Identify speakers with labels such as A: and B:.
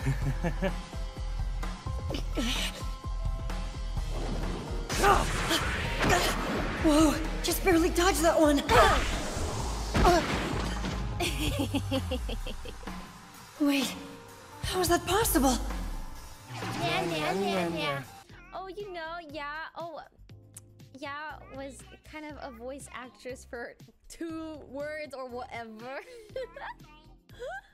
A: Whoa, just barely dodged that one. Wait, how is that possible?
B: Oh, you know, yeah, was kind of a voice actress for 2 words or whatever.